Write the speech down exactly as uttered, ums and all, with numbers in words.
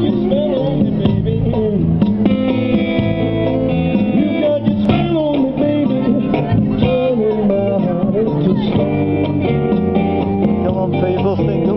your spell on me, baby. You got your spell on me, baby. Turning my heart into stone. Come on, people, sing.